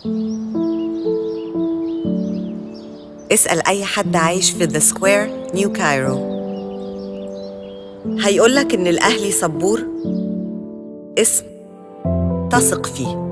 اسأل أي حد عايش في ذا سكوير نيو كايرو، هيقولك إن الأهلي صبور اسم تثق فيه.